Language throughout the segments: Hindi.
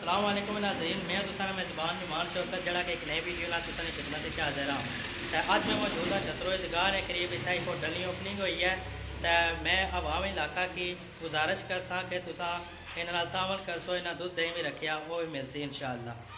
अस्सलाम वालेकुम नाज़रीन, मैं तुसाना मेज़बान नुमान शौकत जड़ा के एक नई वीडियो नाल तुसाने खिदमत च हाज़िर हां। अज मैं मौजूद हाँ छतरो दगाह के करीब इतना एक होटल की ओपनिंग हुई है। तो मैं अवाम इलाका की गुजारिश कर सा कि तुसा इन नाल तामल कर सो, इन्हें दुध दही भी रखिया वो भी मिलसी इंशाअल्लाह।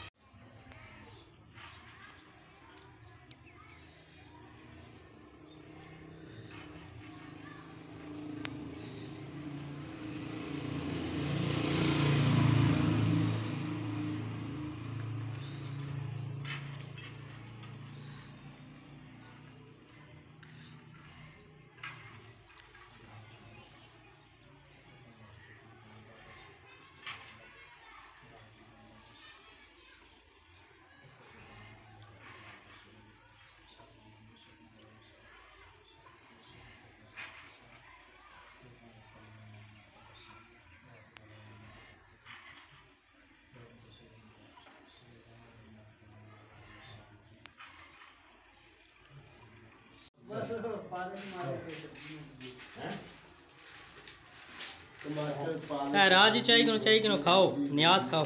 राज चाहिए कि खाओ न्याज खाओ।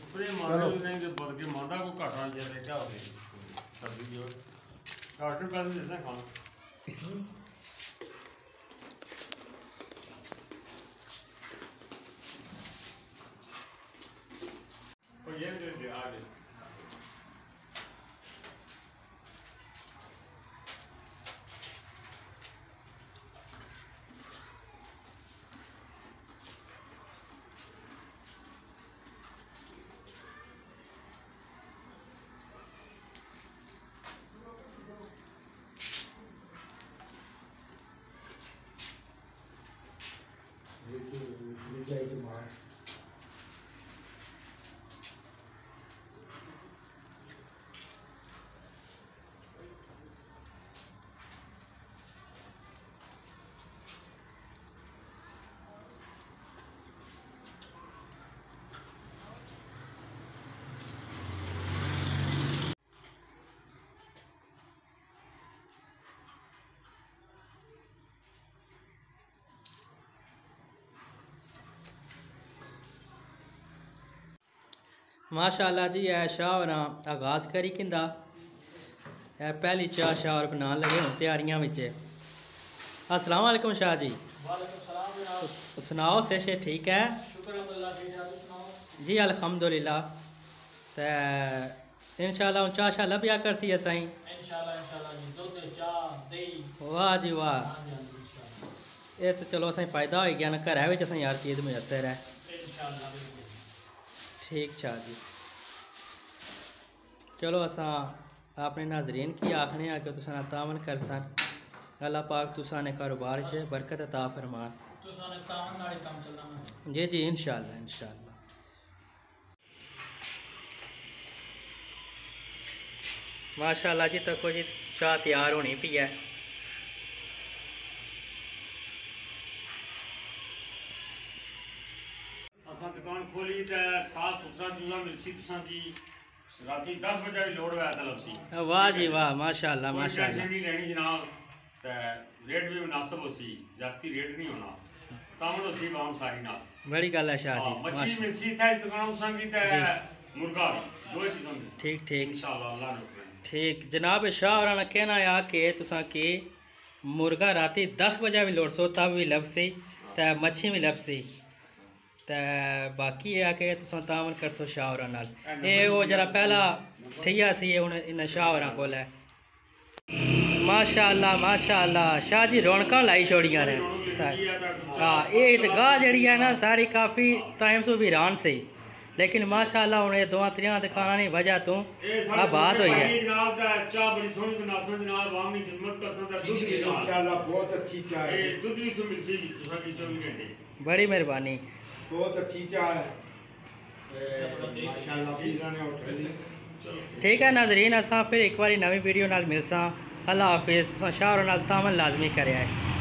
माशाअल्लाह जी है शाह और आगाज़ करी किंदा पहली चाह शाह और बनाने लगे हूँ तैयारियां में। अस्सलाम वालेकुम शाह जी। सुनाओ से ठीक है जी अल्हम्दुलिल्लाह। तो इंशाअल्लाह चाह शाह लभ्या करसी असाई वाह जी वाह। ये तो चलो असाई फायदा हो गया ना, घर में असाई हर चीज़ मुयसर है। ठीक शाह जी। चलो असा अपने नाजरीन की आखने आ कि तुसा तावन कर सन। अल्लाह पाक तुसा ने कारोबार से बरकत अता फरमान। जी जी इंशाअल्लाह इंशाअल्लाह। माशाअल्लाह जी तको जी चाह तैयार होनी पी है। दुकान खोली तो साफ सुथरा चूल्हा मिलसी तुसा की राती 10 बजे भी लोड हुआ तलब सी। वाह जी वाह माशाअल्लाह माशाअल्लाह। नहीं लेनी जनाब तो रेट भी मुनासिब होसी, जास्ती रेट नहीं होना तामन होसी बाम सारी ना। बड़ी गल है शाह जी। मछली मिलसी था इस दुकान तुसा की तो मुर्गा भी दो चीज़ों मिलसी। ठीक ठीक इंशाअल्लाह अल्लाह ने ठीक जनाब शाह और कहना आ कि तुसा की मुर्गा राती 10 बजे भी लोड सो तब भी लभसी तो मच्छी भी लभसी। तो बाकी है कि तुम तावन कर सो शाह होरां नाल। ये वो जरा पहला ठिया सी हुण इन शाह होरां कोल है। माशाअल्लाह माशाअल्लाह शाह जी रौनकां लाई छोड़ियां ने। हाँ ये ईदगाह जड़ी है ना सारी काफ़ी टाइम से वीरान से, लेकिन माशाअल्लाह हुण ये दोवां त्रियां दुकानां दी वजह तो आबाद हुई है। जनाब दा चाह बड़ी सोहनी बनासन जनाब आवाम दी खिदमत करसन दा दूध भी इंशाअल्लाह बहुत अच्छी चाह है। दूध भी तो मिलसी तुसा की 24 घंटे। बड़ी मेहरबानी बहुत अच्छी चाह है माशाअल्लाह पीरा ने उठाई। ठीक है नाजरीन असा फिर एक बार नवी वीडियो नाल मिलसा। अल्लाह हाफिज़। शाह और नाल तामन लाजमी करे।